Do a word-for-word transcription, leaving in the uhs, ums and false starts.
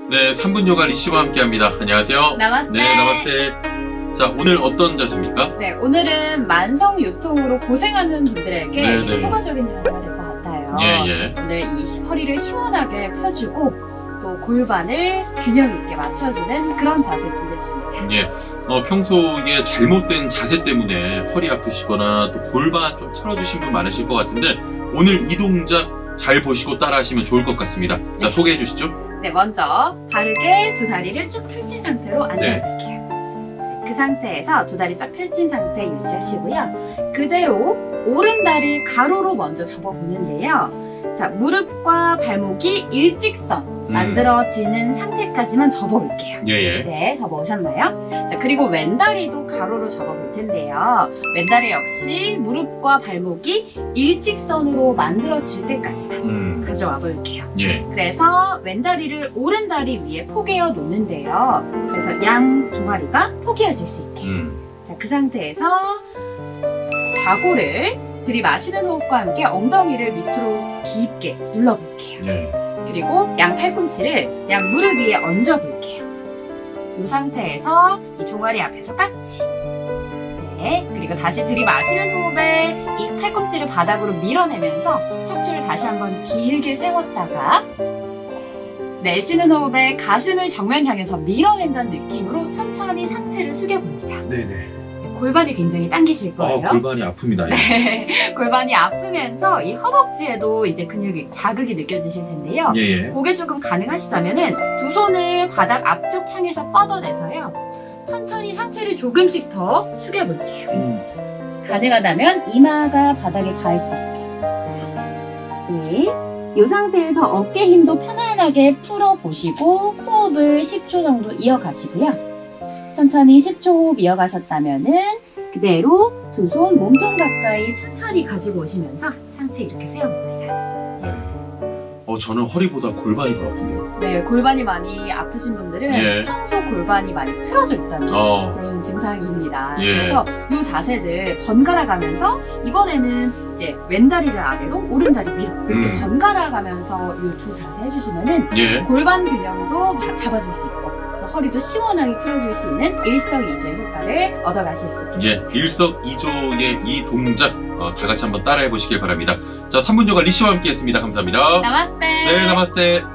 네, 삼 분 요가 리씨와 함께합니다. 안녕하세요. 나마스테. 네, 나마스테. 자, 오늘 어떤 자세입니까? 네, 오늘은 만성 요통으로 고생하는 분들에게 네, 네. 효과적인 자세가 될 것 같아요. 예, 예. 오늘 이 허리를 시원하게 펴주고 또 골반을 균형 있게 맞춰주는 그런 자세 준비했습니다. 예. 어, 평소에 잘못된 자세 때문에 허리 아프시거나 또 골반 좀 틀어주신 분 많으실 것 같은데 오늘 이 동작 잘 보시고 따라 하시면 좋을 것 같습니다. 자, 네. 소개해 주시죠. 네, 먼저 바르게 두 다리를 쭉 펼친 상태로 앉아볼게요. 네. 그 상태에서 두 다리 쫙 펼친 상태 유지하시고요. 그대로 오른 다리 가로로 먼저 접어보는데요. 자, 무릎과 발목이 일직선 만들어지는 상태까지만 접어볼게요. 예예. 네, 접어오셨나요? 자, 그리고 왼다리도 가로로 접어볼 텐데요. 왼다리 역시 무릎과 발목이 일직선으로 만들어질 때까지만 음. 가져와 볼게요. 예. 그래서 왼다리를 오른다리 위에 포개어 놓는데요. 그래서 양 종아리가 포개어질 수 있게. 음. 자, 그 상태에서 좌골을 들이마시는 호흡과 함께 엉덩이를 밑으로 깊게 눌러볼게요. 예. 그리고 양 팔꿈치를 양 무릎 위에 얹어볼게요. 이 상태에서 이 종아리 앞에서 깍지. 네, 그리고 다시 들이마시는 호흡에 이 팔꿈치를 바닥으로 밀어내면서 척추를 다시 한번 길게 세웠다가 내쉬는 호흡에 가슴을 정면 향해서 밀어낸다는 느낌으로 천천히 상체를 숙여봅니다. 네네. 골반이 굉장히 당기실 거예요. 어, 골반이 아픕니다. 네, 골반이 아프면서 이 허벅지에도 이제 근육이 자극이 느껴지실 텐데요. 예예. 그게 조금 가능하시다면은 두 손을 바닥 앞쪽 향해서 뻗어내서요. 천천히 상체를 조금씩 더 숙여볼게요. 음. 가능하다면 이마가 바닥에 닿을 수 있게. 네. 이 상태에서 어깨 힘도 편안하게 풀어보시고 호흡을 십 초 정도 이어가시고요. 천천히 십 초 호흡 이어가셨다면은 그대로 두 손 몸통 가까이 천천히 가지고 오시면서 상체 이렇게 세워봅니다. 네. 어, 저는 허리보다 골반이 더 아픈데요. 네, 골반이 많이 아프신 분들은 예. 평소 골반이 많이 틀어져 있다는 어. 그런 증상입니다. 예. 그래서 이 자세들 번갈아 가면서 이번에는 이제 왼다리를 아래로 오른다리 위로 이렇게 음. 번갈아 가면서 이 두 자세 해주시면은 예. 골반 균형도 잡아줄 수 있고 허리도 시원하게 풀어줄 수 있는 일석이조의 효과를 얻어가실 수 있습니다. 예. 일석이조의 이 동작 어, 다 같이 한번 따라해 보시길 바랍니다. 자, 삼 분 요가 리씨와 함께 했습니다. 감사합니다. 나마스테. 네, 나마스테.